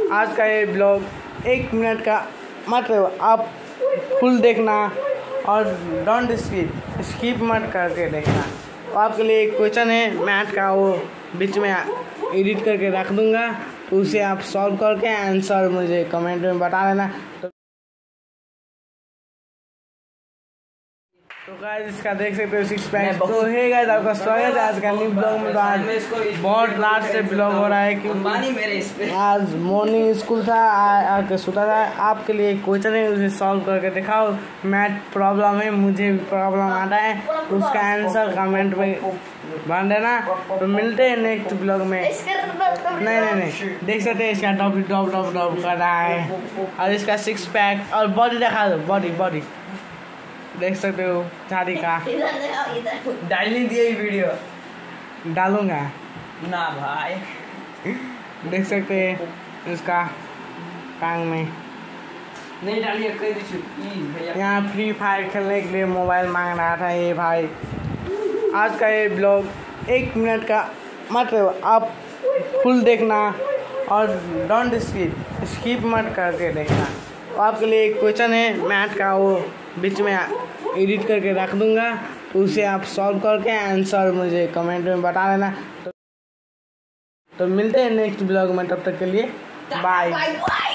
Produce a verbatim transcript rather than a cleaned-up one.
आज का ये ब्लॉग एक मिनट का मतलब आप फुल देखना और डोंट स्किप स्किप मत करके देखना। तो आपके लिए एक क्वेश्चन है मैथ का, वो बीच में एडिट करके रख दूंगा, तो उसे आप सॉल्व करके आंसर मुझे कमेंट में बता देना। तो तो गाइस इसका देख सकते हो सिक्स पैक। तो हे गाइस आपका स्वागत है आज का न्यू ब्लॉग में। तो आज बहुत लास्ट से ब्लॉग हो रहा है क्योंकि आज मॉर्निंग स्कूल था, आके सुता था। आपके लिए एक क्वेश्चन है, उसे सॉल्व करके दिखाओ। मैथ प्रॉब्लम है, मुझे भी प्रॉब्लम आता है, तो उसका आंसर कमेंट में भर देना। तो मिलते हैं नेक्स्ट ब्लॉग में। नहीं नहीं नहीं देख सकते हैं इसका टॉप टॉप टॉप टॉप कर रहा है, और इसका सिक्स पैक और बॉडी दिखा दो। बॉडी बॉडी देख सकते हो शादी का। डाल नहीं दिया वीडियो, डालूंगा ना भाई। देख सकते हैं इसका टांग में। नहीं डालिए कह दीजिए प्लीज भैया। यहाँ फ्री फायर खेलने के लिए मोबाइल मांग रहा था ये भाई। आज का ये ब्लॉग एक मिनट का मतलब आप फुल देखना और डोंट स्किप स्किप मत करके देखना। तो आपके लिए एक क्वेश्चन है मैथ का, वो बीच में एडिट करके रख दूंगा, तो उसे आप सॉल्व करके आंसर मुझे कमेंट में बता देना। तो, तो मिलते हैं नेक्स्ट ब्लॉग में, तब तक के लिए बाय।